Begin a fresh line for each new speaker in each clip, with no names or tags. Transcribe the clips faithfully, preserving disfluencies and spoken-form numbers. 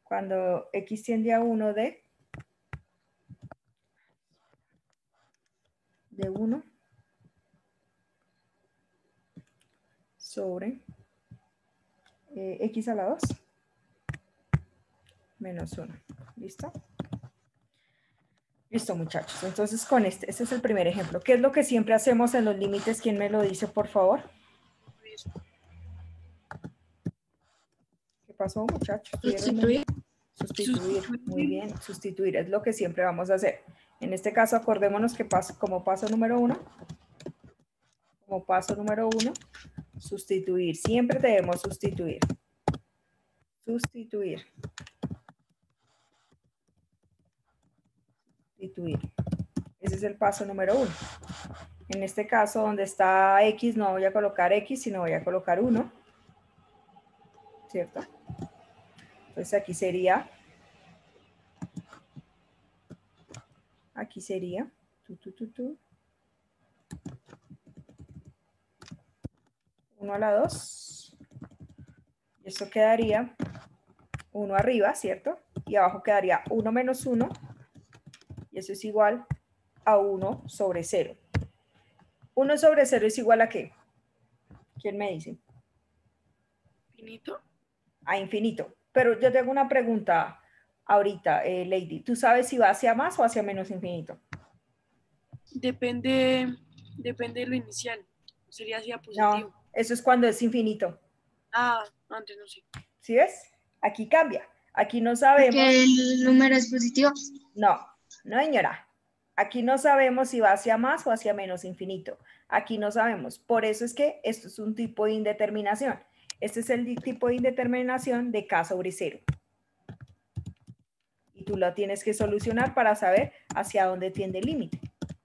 Cuando X tiende a uno de, de uno sobre eh, X a la dos menos uno. ¿Listo? Listo, muchachos. Entonces, con este, este es el primer ejemplo. ¿Qué es lo que siempre hacemos en los límites? ¿Quién me lo dice, por favor? ¿Qué pasó, muchachos?
Sustituir.
Sustituir. Muy bien. Sustituir es lo que siempre vamos a hacer. En este caso, acordémonos que paso, como paso número uno, como paso número uno, sustituir. Siempre debemos sustituir. Sustituir. Sustituir. Ese es el paso número uno. En este caso, donde está X, no voy a colocar X, sino voy a colocar uno. ¿Cierto? Entonces aquí sería, aquí sería, tu, tu, tu, tu, uno a la dos. Y eso quedaría uno arriba, ¿cierto? Y abajo quedaría uno menos uno. Y eso es igual a uno sobre cero. uno sobre cero es igual a ¿qué? ¿Quién me dice?
Infinito.
A infinito. Pero yo tengo una pregunta ahorita, eh, Lady. ¿Tú sabes si va hacia más o hacia menos infinito?
Depende, depende de lo inicial. Sería hacia positivo.
No, eso es cuando es infinito.
Ah, antes no sé.
¿Sí ves? Aquí cambia. Aquí no sabemos.
Porque el número es positivo.
No, no, señora. Aquí no sabemos si va hacia más o hacia menos infinito. Aquí no sabemos. Por eso es que esto es un tipo de indeterminación. Este es el tipo de indeterminación de K sobre cero. Y tú lo tienes que solucionar para saber hacia dónde tiende el límite.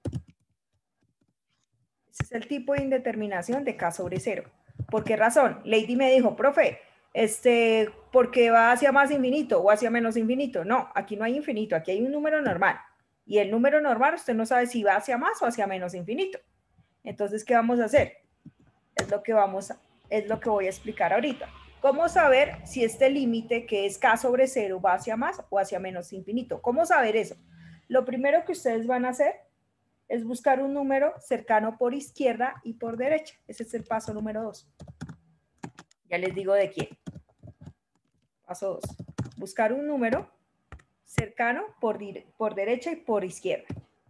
Ese es el tipo de indeterminación de K sobre cero. ¿Por qué razón? Lady me dijo, profe, este, ¿por qué va hacia más infinito o hacia menos infinito? No, aquí no hay infinito, aquí hay un número normal. Y el número normal usted no sabe si va hacia más o hacia menos infinito. Entonces, ¿qué vamos a hacer? Es lo que vamos a, es lo que voy a explicar ahorita. ¿Cómo saber si este límite que es K sobre cero va hacia más o hacia menos infinito? ¿Cómo saber eso? Lo primero que ustedes van a hacer es buscar un número cercano por izquierda y por derecha. Ese es el paso número dos. Ya les digo de quién. Paso dos. Buscar un número cercano por, por derecha y por izquierda.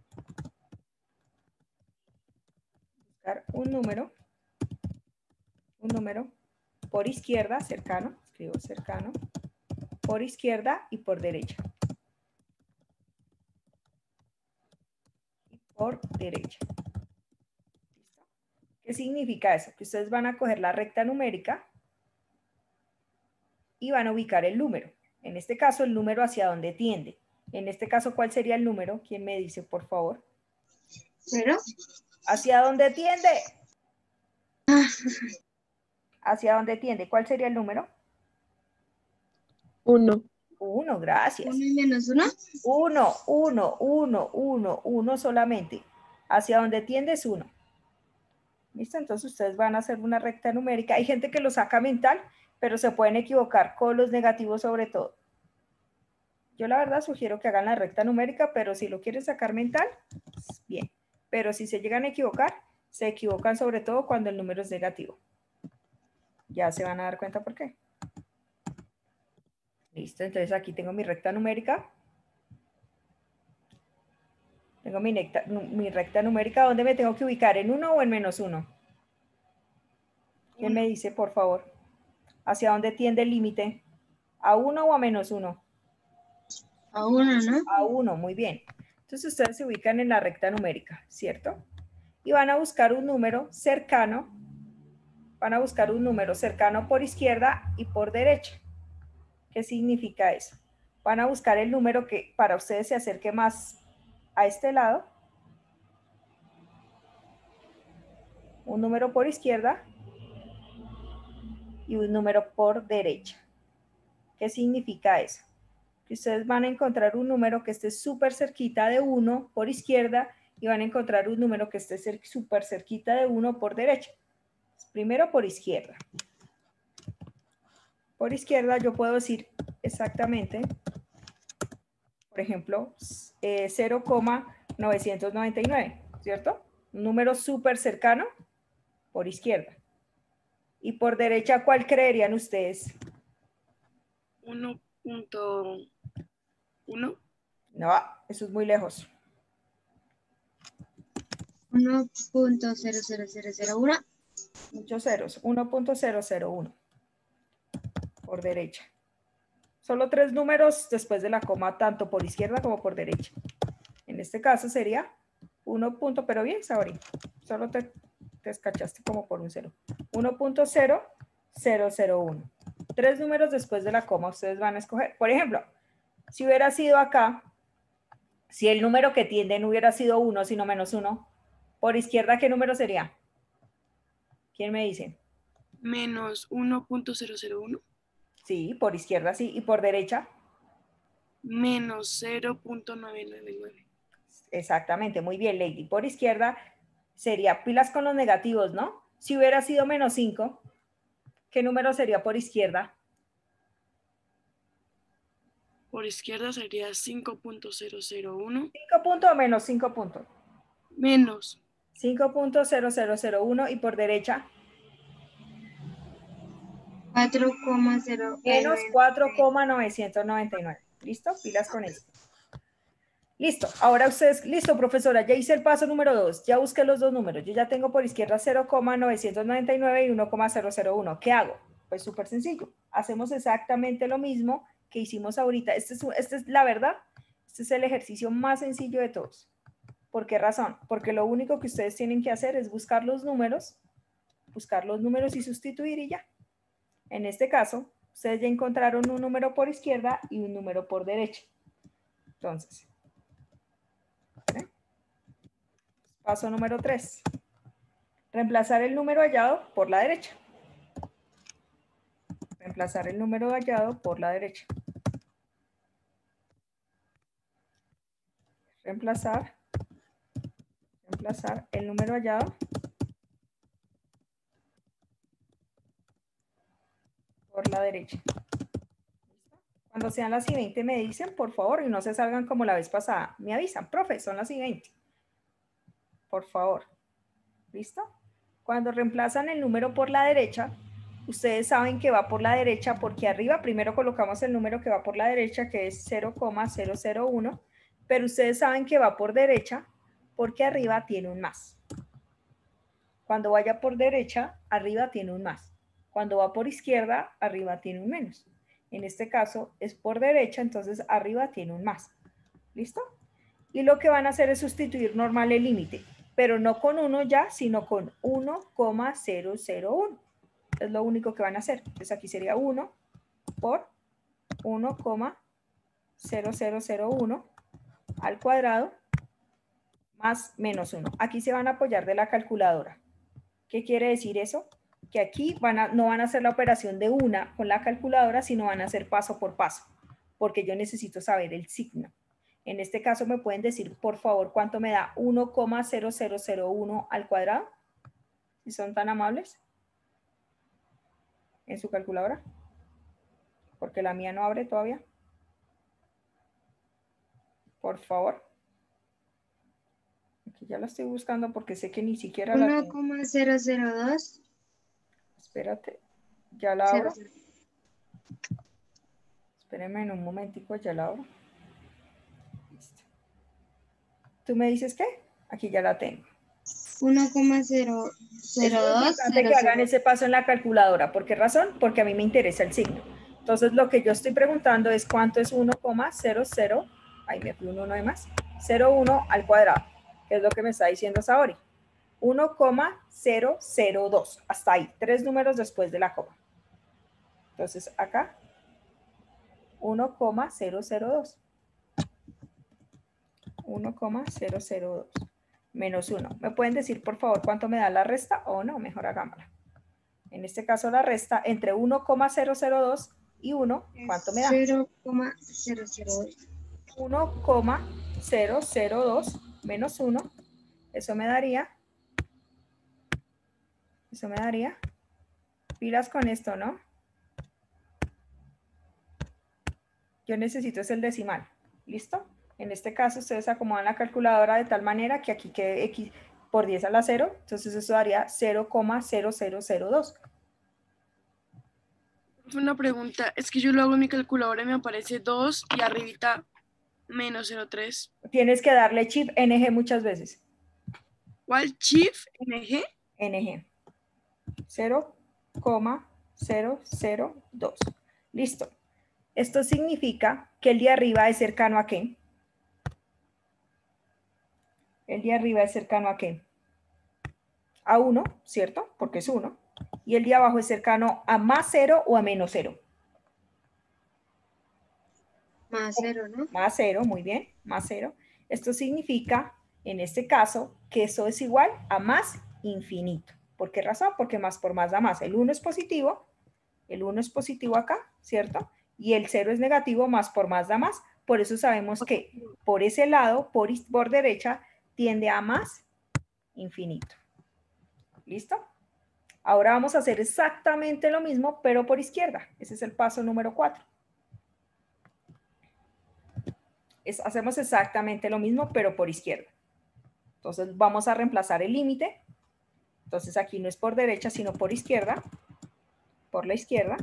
Buscar un número, un número por izquierda, cercano, escribo cercano, por izquierda y por derecha. Y por derecha. ¿Listo? ¿Qué significa eso? Que ustedes van a coger la recta numérica y van a ubicar el número. En este caso, el número hacia dónde tiende. En este caso, ¿cuál sería el número? ¿Quién me dice, por favor?
¿Cero?
¿Hacia dónde tiende? ¿Hacia dónde tiende? ¿Cuál sería el número?
Uno.
Uno, gracias.
¿Uno y menos uno?
Uno, uno, uno, uno, uno solamente. Hacia dónde tiende es uno. ¿Listo? Entonces ustedes van a hacer una recta numérica. Hay gente que lo saca mental, pero se pueden equivocar con los negativos sobre todo. Yo la verdad sugiero que hagan la recta numérica, pero si lo quieren sacar mental, bien. Pero si se llegan a equivocar, se equivocan sobre todo cuando el número es negativo. Ya se van a dar cuenta por qué. Listo, entonces aquí tengo mi recta numérica. Tengo mi, necta, mi recta numérica. ¿Dónde me tengo que ubicar? ¿En uno o en menos uno? ¿Quién me dice, por favor? ¿Hacia dónde tiende el límite? ¿A uno o a menos uno?
A uno, ¿no?
A uno, muy bien. Entonces ustedes se ubican en la recta numérica, ¿cierto? Y van a buscar un número cercano. Van a buscar un número cercano por izquierda y por derecha. ¿Qué significa eso? Van a buscar el número que para ustedes se acerque más a este lado. Un número por izquierda y un número por derecha. ¿Qué significa eso? Que ustedes van a encontrar un número que esté súper cerquita de uno por izquierda y van a encontrar un número que esté súper cerquita de uno por derecha. Primero por izquierda. Por izquierda yo puedo decir exactamente, por ejemplo, eh, cero coma novecientos noventa y nueve, ¿cierto? Un número súper cercano por izquierda. Y por derecha, ¿cuál creerían ustedes?
uno punto uno.
No, eso es muy lejos.
uno punto cero cero cero cero uno.
Muchos ceros. uno punto cero cero uno. Por derecha. Solo tres números después de la coma, tanto por izquierda como por derecha. En este caso sería uno. Pero bien, Sabri. Solo te, te escachaste como por un cero. uno punto cero cero cero uno. Tres números después de la coma ustedes van a escoger. Por ejemplo, si hubiera sido acá, si el número que tiende no hubiera sido uno, sino menos uno, por izquierda, ¿qué número sería? ¿Quién me dice?
Menos uno punto cero cero uno.
Sí, por izquierda sí. ¿Y por derecha?
Menos cero punto novecientos noventa y nueve.
Exactamente, muy bien, Lady. Por izquierda sería pilas con los negativos, ¿no? Si hubiera sido menos cinco, ¿qué número sería por izquierda?
Por izquierda sería cinco punto cero cero uno.
¿cinco puntos o menos cinco puntos?
Menos
cinco punto cero cero cero uno. ¿Y por derecha?
cuatro coma cero.
Menos cuatro coma novecientos noventa y nueve. ¿Listo? Pilas con esto. Listo. Ahora ustedes, listo, profesora, ya hice el paso número dos. Ya busqué los dos números. Yo ya tengo por izquierda cero coma novecientos noventa y nueve y uno coma cero cero uno. ¿Qué hago? Pues súper sencillo. Hacemos exactamente lo mismo que hicimos ahorita. Este es, este es la verdad. Este es el ejercicio más sencillo de todos. ¿Por qué razón? Porque lo único que ustedes tienen que hacer es buscar los números, buscar los números y sustituir y ya. En este caso, ustedes ya encontraron un número por izquierda y un número por derecha. Entonces, ¿eh? Paso número tres. Reemplazar el número hallado por la derecha. Reemplazar el número hallado por la derecha. Reemplazar. Reemplazar el número hallado por la derecha. Cuando sean las y veinte me dicen, por favor, y no se salgan como la vez pasada. Me avisan, profe, son las y veinte. Por favor. ¿Listo? Cuando reemplazan el número por la derecha, ustedes saben que va por la derecha porque arriba primero colocamos el número que va por la derecha, que es cero coma cero cero uno, pero ustedes saben que va por derecha porque arriba tiene un más. Cuando vaya por derecha, arriba tiene un más. Cuando va por izquierda, arriba tiene un menos. En este caso es por derecha, entonces arriba tiene un más. ¿Listo? Y lo que van a hacer es sustituir normal el límite, pero no con uno ya, sino con uno coma cero cero uno. Es lo único que van a hacer. Entonces aquí sería uno por uno coma cero cero cero uno al cuadrado más menos uno. Aquí se van a apoyar de la calculadora. ¿Qué quiere decir eso? Que aquí van a, no van a hacer la operación de una con la calculadora, sino van a hacer paso por paso, porque yo necesito saber el signo. En este caso, ¿me pueden decir, por favor, cuánto me da uno coma cero cero cero uno al cuadrado? Si son tan amables. En su calculadora. Porque la mía no abre todavía. Por favor. Aquí ya la estoy buscando porque sé que ni siquiera la tengo.
uno coma cero cero dos.
Espérate. Ya la abro. Espérenme en un momentico, ya la abro. Listo. ¿Tú me dices qué? Aquí ya la tengo.
uno coma cero cero dos.
Es importante que hagan ese paso en la calculadora. ¿Por qué razón? Porque a mí me interesa el signo. Entonces, lo que yo estoy preguntando es cuánto es uno coma cero cero, ahí me fui un uno de más, cero uno al cuadrado, que es lo que me está diciendo Saori. uno coma cero cero dos, hasta ahí, tres números después de la coma. Entonces, acá, uno coma cero cero dos. uno coma cero cero dos menos uno. ¿Me pueden decir, por favor, cuánto me da la resta o no? Mejor hagámosla. En este caso, la resta entre uno coma cero cero dos y uno, ¿cuánto me da?
cero coma cero cero dos.
uno coma cero cero dos menos uno, eso me daría, eso me daría, pilas con esto, ¿no? Yo necesito es el decimal. ¿Listo? En este caso ustedes acomodan la calculadora de tal manera que aquí quede x por diez a la cero. Entonces eso daría cero coma cero cero cero dos.
Una pregunta, es que yo lo hago en mi calculadora y me aparece dos y arribita menos cero coma tres.
Tienes que darle chip N G muchas veces.
¿Cuál? ¿Chief? ¿N G?
N G. cero coma cero cero dos. Listo. Esto significa que el de arriba es cercano a ¿qué? El de arriba es cercano a ¿qué? A uno, ¿cierto? Porque es uno. Y el de abajo es cercano a más cero o a menos cero.
Más cero, ¿no?
Más cero, muy bien, más cero. Esto significa, en este caso, que eso es igual a más infinito. ¿Por qué razón? Porque más por más da más. El uno es positivo, el uno es positivo acá, ¿cierto? Y el cero es negativo, más por más da más. Por eso sabemos que por ese lado, por, por derecha, tiende a más infinito. ¿Listo? Ahora vamos a hacer exactamente lo mismo, pero por izquierda. Ese es el paso número cuatro. Es, hacemos exactamente lo mismo, pero por izquierda. Entonces vamos a reemplazar el límite. Entonces aquí no es por derecha, sino por izquierda. Por la izquierda.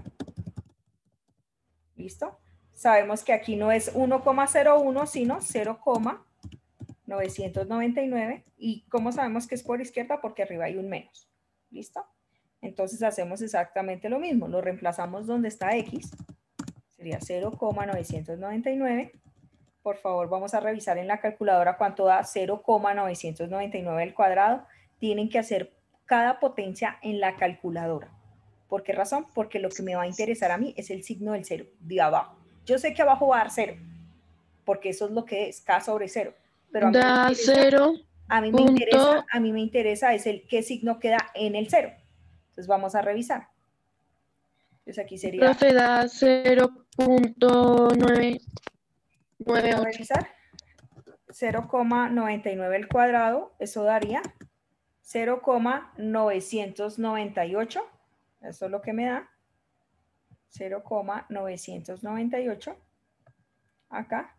¿Listo? Sabemos que aquí no es uno coma cero uno, sino cero coma novecientos noventa y nueve. ¿Y cómo sabemos que es por izquierda? Porque arriba hay un menos. ¿Listo? Entonces hacemos exactamente lo mismo. Lo reemplazamos donde está X. Sería cero coma novecientos noventa y nueve. Por favor, vamos a revisar en la calculadora cuánto da cero coma novecientos noventa y nueve al cuadrado. Tienen que hacer cada potencia en la calculadora. ¿Por qué razón? Porque lo que me va a interesar a mí es el signo del cero, de abajo. Yo sé que abajo va a dar cero, porque eso es lo que es K sobre cero. Pero a mí
Da
me interesa,
cero.
a mí me interesa, a mí me interesa es el qué signo queda en el cero. Entonces vamos a revisar. Entonces aquí sería...
Profe, da cero punto nueve nueve
Vamos a
ocho.
revisar. cero coma noventa y nueve al cuadrado, eso daría cero coma novecientos noventa y ocho. Eso es lo que me da. cero coma novecientos noventa y ocho. Acá.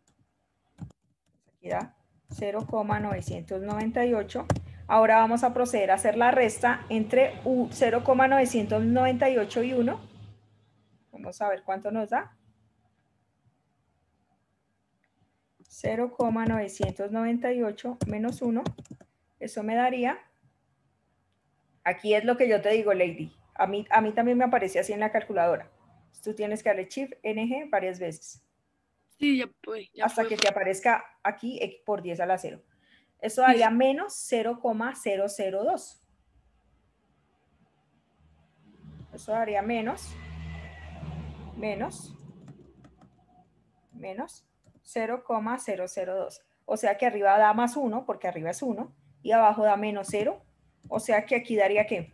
Aquí da cero coma novecientos noventa y ocho. Ahora vamos a proceder a hacer la resta entre cero coma novecientos noventa y ocho y uno. Vamos a ver cuánto nos da. cero coma novecientos noventa y ocho menos uno. Eso me daría... Aquí es lo que yo te digo, Lady. A mí, a mí también me aparece así en la calculadora. Tú tienes que darle Shift N G varias veces.
Sí, ya fue. Ya
hasta
fue.
que te aparezca aquí X por diez a la cero. Eso daría menos cero coma cero cero dos. Eso daría menos, menos, menos cero coma cero cero dos. O sea que arriba da más uno, porque arriba es uno, y abajo da menos cero. O sea que aquí daría ¿qué?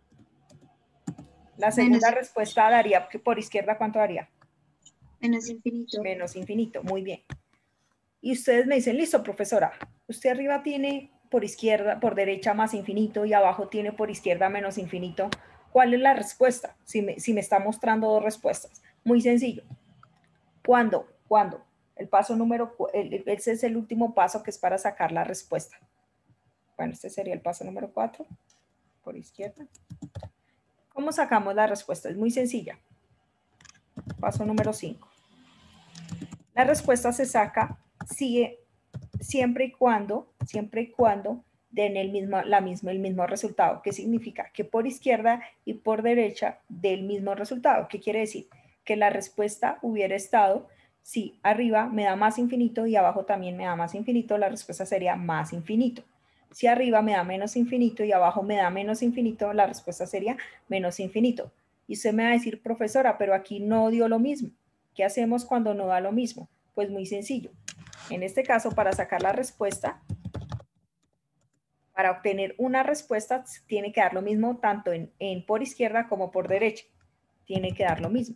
La segunda
Menos-
respuesta daría, que por izquierda, ¿cuánto daría?
Menos infinito.
Menos infinito, muy bien. Y ustedes me dicen, listo, profesora, usted arriba tiene por izquierda, por derecha más infinito y abajo tiene por izquierda menos infinito. ¿Cuál es la respuesta? Si me, si me está mostrando dos respuestas. Muy sencillo. ¿Cuándo? ¿Cuándo? El paso número, el, ese es el último paso que es para sacar la respuesta. Bueno, este sería el paso número cuatro, por izquierda. ¿Cómo sacamos la respuesta? Es muy sencilla. Paso número cinco. La respuesta se saca si, siempre y cuando, siempre y cuando den el mismo, la misma, el mismo resultado. ¿Qué significa? Que por izquierda y por derecha del mismo resultado. ¿Qué quiere decir? Que la respuesta hubiera estado, si arriba me da más infinito y abajo también me da más infinito, la respuesta sería más infinito. Si arriba me da menos infinito y abajo me da menos infinito, la respuesta sería menos infinito. Y usted me va a decir, profesora, pero aquí no dio lo mismo. ¿Qué hacemos cuando no da lo mismo? Pues muy sencillo. En este caso, para sacar la respuesta, para obtener una respuesta, tiene que dar lo mismo tanto en, en por izquierda como por derecha. Tiene que dar lo mismo.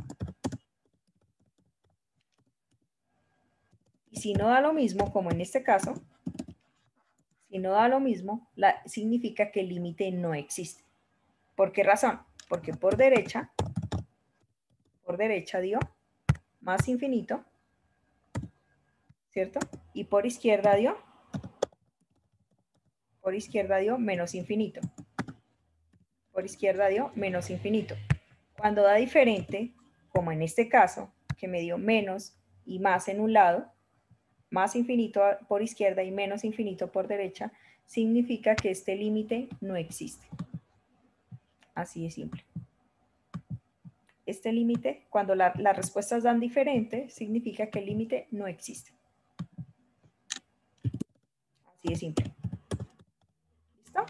Y si no da lo mismo, como en este caso, si no da lo mismo, la, significa que el límite no existe. ¿Por qué razón? Porque por derecha, por derecha dio más infinito, ¿cierto? Y por izquierda dio, por izquierda dio menos infinito. Por izquierda dio menos infinito. Cuando da diferente, como en este caso, que me dio menos y más en un lado, más infinito por izquierda y menos infinito por derecha, significa que este límite no existe. Así de simple. Este límite, cuando la, las respuestas dan diferente, significa que el límite no existe. Así de simple. ¿Listo?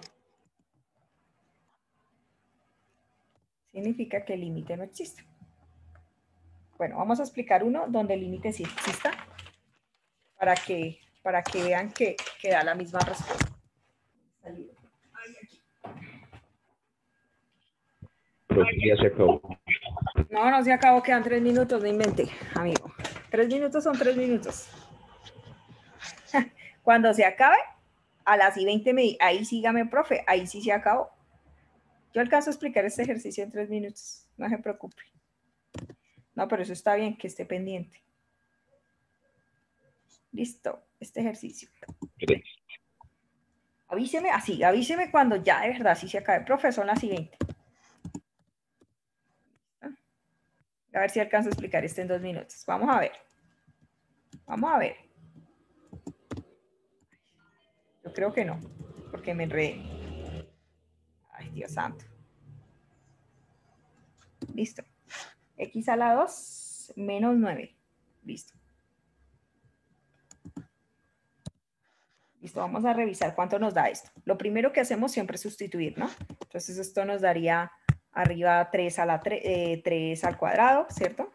Significa que el límite no existe. Bueno, vamos a explicar uno donde el límite sí exista para que, para que vean que, que da la misma respuesta.
Pero ya se acabó.
No, no se acabó, quedan tres minutos, no inventé, amigo. Tres minutos son tres minutos. Cuando se acabe, a las y veinte, me, ahí sígame, profe, ahí sí se acabó. Yo alcanzo a explicar este ejercicio en tres minutos, no se preocupe. No, pero eso está bien, que esté pendiente. Listo, este ejercicio.
Sí.
Avíseme, así, avíseme cuando ya de verdad sí se acabe. Profe, son las y veinte. A ver si alcanzo a explicar esto en dos minutos. Vamos a ver. Vamos a ver. Yo creo que no, porque me enredé. Ay, Dios santo. Listo. X a la dos menos nueve. Listo. Listo, vamos a revisar cuánto nos da esto. Lo primero que hacemos siempre es sustituir, ¿no? Entonces esto nos daría arriba tres, a la tre eh, tres al cuadrado, ¿cierto?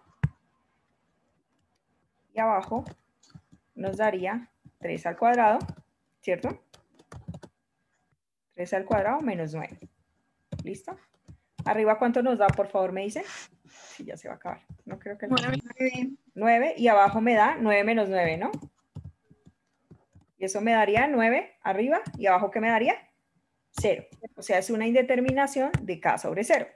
Y abajo nos daría tres al cuadrado, ¿cierto? tres al cuadrado menos nueve. ¿Listo? Arriba, ¿cuánto nos da? Por favor, me dicen. Sí, ya se va a acabar. No creo que...
nueve.
nueve y abajo me da nueve menos nueve, ¿no? Y eso me daría nueve arriba y abajo, ¿qué me daría? cero. O sea, es una indeterminación de K sobre cero.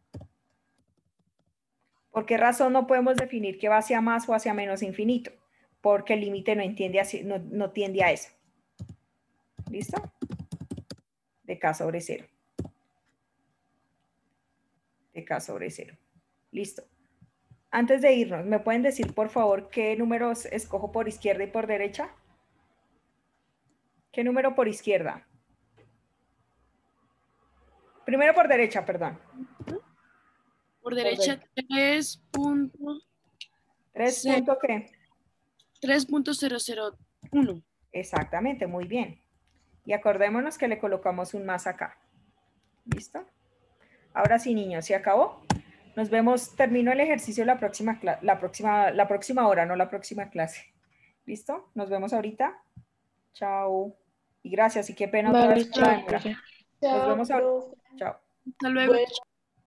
¿Por qué razón no podemos definir que va hacia más o hacia menos infinito? Porque el límite no, entiende así, no, no tiende a eso. ¿Listo? De K sobre cero. De K sobre cero. Listo. Antes de irnos, ¿me pueden decir, por favor, qué números escojo por izquierda y por derecha? ¿Qué número por izquierda? Primero por derecha, perdón.
Por derecha, tres punto
¿tres punto qué?
tres punto cero cero uno.
Exactamente, muy bien. Y acordémonos que le colocamos un más acá. ¿Listo? Ahora sí, niños, ¿se acabó? Nos vemos, termino el ejercicio la próxima, la próxima, la próxima hora, no la próxima clase. ¿Listo? Nos vemos ahorita. Chao. Y gracias, y qué pena otra
Vale,
vez por la
chao,
demora.
profe.
Nos vemos ahorita. Chao.
Hasta luego.
Bueno.